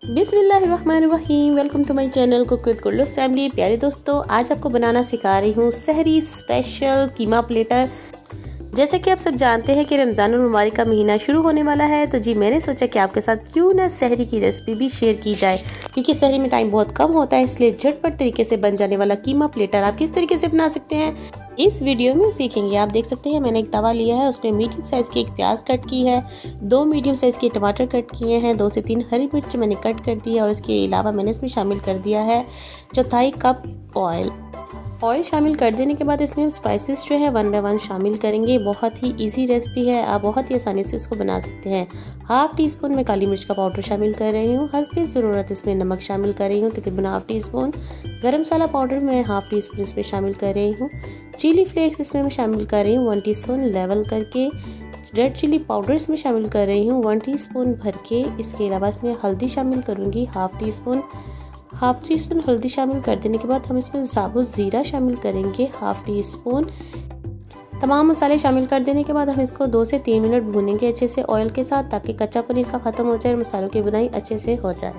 बिस्मिल्लाहिर्रहमानिर्रहीम। Welcome to my channel cook with Kullus family. प्यारे दोस्तों, आज आपको बनाना सिखा रही हूँ सहरी स्पेशल कीमा प्लेटर। जैसे कि आप सब जानते हैं कि रमज़ानुल मुबारक का महीना शुरू होने वाला है, तो जी मैंने सोचा कि आपके साथ क्यों ना सहरी की रेसिपी भी शेयर की जाए, क्योंकि सहरी में टाइम बहुत कम होता है। इसलिए झटपट तरीके से बन जाने वाला कीमा प्लेटर आप किस तरीके से बना सकते हैं इस वीडियो में सीखेंगे। आप देख सकते हैं मैंने एक तवा लिया है, उसमें मीडियम साइज़ की एक प्याज कट की है, 2 मीडियम साइज़ के टमाटर कट किए हैं, 2 से 3 हरी मिर्च मैंने कट कर दी है और इसके अलावा मैंने इसमें शामिल कर दिया है 1/4 कप ऑयल। ऑयल शामिल कर देने के बाद इसमें हम स्पाइसेस जो है 1 बाय 1 शामिल करेंगे। बहुत ही इजी रेसिपी है, आप बहुत ही आसानी से इसको बना सकते हैं। 1/2 टीस्पून में काली मिर्च का पाउडर शामिल कर रही हूँ। हस्बे ज़रूरत इसमें नमक शामिल कर रही हूँ, तकरीबन 1/2 टीस्पून। गरम मसाला पाउडर मैं 1/2 टीस्पून इसमें शामिल कर रही हूँ। चिली फ्लेक्स इसमें मैं शामिल कर रही हूँ 1 टीस्पून लेवल करके। रेड चिली पाउडर इसमें शामिल कर रही हूँ 1 टीस्पून भर के। इसके अलावा इसमें हल्दी शामिल करूँगी 1/2 टीस्पून। 1/2 टीस्पून हल्दी शामिल कर देने के बाद हम इसमें साबुत ज़ीरा शामिल करेंगे 1/2 टीस्पून। तमाम मसाले शामिल कर देने के बाद हम इसको 2 से 3 मिनट भूनेंगे अच्छे से ऑयल के साथ, ताकि कच्चा पनीर का ख़त्म हो जाए और मसालों की बुनाई अच्छे से हो जाए।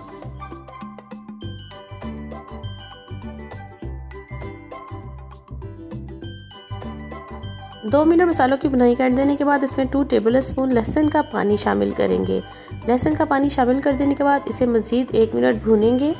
दो मिनट मसालों की बुनाई कर देने के बाद इसमें 2 टेबल स्पून लहसुन का पानी शामिल करेंगे। लहसुन का पानी शामिल कर देने के बाद इसे मज़ीद 1 मिनट भूनेंगे।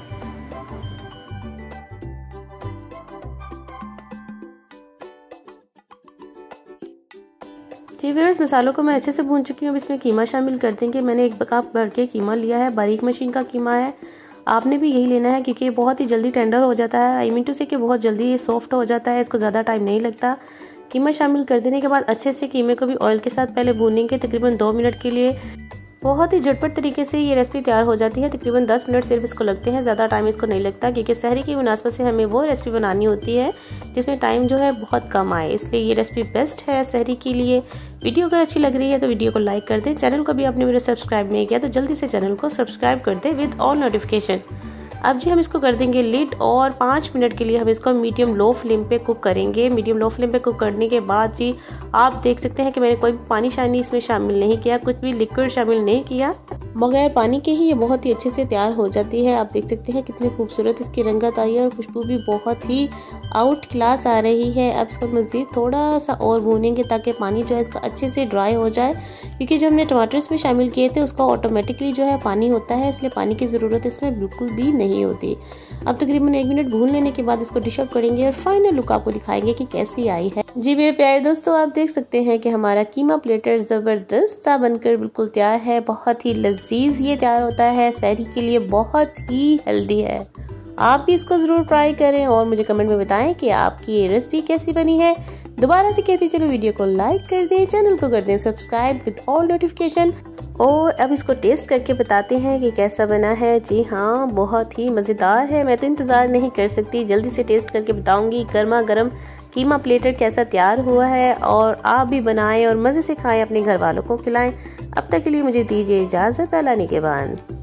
जी व्यूअर्स, मसालों को मैं अच्छे से भून चुकी हूँ। अब इसमें कीमा शामिल कर देंगे। मैंने 1 कप भर के कीमा लिया है, बारीक मशीन का कीमा है। आपने भी यही लेना है, क्योंकि ये बहुत ही जल्दी टेंडर हो जाता है। आई मीन टू से कि बहुत जल्दी ये सॉफ्ट हो जाता है, इसको ज़्यादा टाइम नहीं लगता। कीमा शामिल कर देने के बाद अच्छे से कीमे को भी ऑयल के साथ पहले भूनेंगे तकरीबन 2 मिनट के लिए। बहुत ही झटपट तरीके से ये रेसिपी तैयार हो जाती है। तकरीबन 10 मिनट सिर्फ इसको लगते हैं, ज़्यादा टाइम इसको नहीं लगता, क्योंकि सहरी की मुनासबत से हमें वो रेसिपी बनानी होती है जिसमें टाइम जो है बहुत कम आए। इसलिए ये रेसिपी बेस्ट है सहरी के लिए। वीडियो अगर अच्छी लग रही है तो वीडियो को लाइक कर दें। चैनल को भी आपने मेरा सब्सक्राइब नहीं किया तो जल्दी से चैनल को सब्सक्राइब कर दें विद ऑल नोटिफिकेशन। अब जी हम इसको कर देंगे लिड और 5 मिनट के लिए हम इसको मीडियम लो फ्लेम पे कुक करेंगे। मीडियम लो फ्लेम पे कुक करने के बाद जी आप देख सकते हैं कि मैंने कोई पानी शानी इसमें शामिल नहीं किया, कुछ भी लिक्विड शामिल नहीं किया, बगैर पानी के ही ये बहुत ही अच्छे से तैयार हो जाती है। आप देख सकते हैं कितनी खूबसूरत इसकी रंगत आई है और खुशबू भी बहुत ही आउट क्लास आ रही है। अब इसको मज़ीद थोड़ा सा और भूनेंगे ताकि पानी जो है इसका अच्छे से ड्राई हो जाए, क्योंकि जो हमने टमाटर इसमें शामिल किए थे उसका ऑटोमेटिकली जो है पानी होता है, इसलिए पानी की ज़रूरत इसमें बिल्कुल भी नहीं होती। अब तकरीबन 1 मिनट भून लेने के बाद इसको डिश आउट करेंगे और फाइनल लुक आपको दिखाएंगे कि कैसी आई है। जी मेरे प्यारे दोस्तों, आप देख सकते हैं कि हमारा कीमा प्लेटर ज़बरदस्त सा बनकर बिल्कुल तैयार है। बहुत ही लजीज ये तैयार होता है, सहरी के लिए बहुत ही हेल्दी है। आप भी इसको ज़रूर ट्राई करें और मुझे कमेंट में बताएं कि आपकी ये रेसिपी कैसी बनी है। दोबारा से कहती चलो वीडियो को लाइक कर दें, चैनल को कर दें सब्सक्राइब विद ऑल नोटिफिकेशन। और अब इसको टेस्ट करके बताते हैं कि कैसा बना है। जी हाँ, बहुत ही मज़ेदार है। मैं तो इंतज़ार नहीं कर सकती, जल्दी से टेस्ट करके बताऊंगी गर्मा गर्म कीमा प्लेटर कैसा तैयार हुआ है। और आप भी बनाएं और मज़े से खाएं, अपने घर वालों को खिलाएं। अब तक के लिए मुझे दीजिए इजाज़त। अल्लाह निगहबान।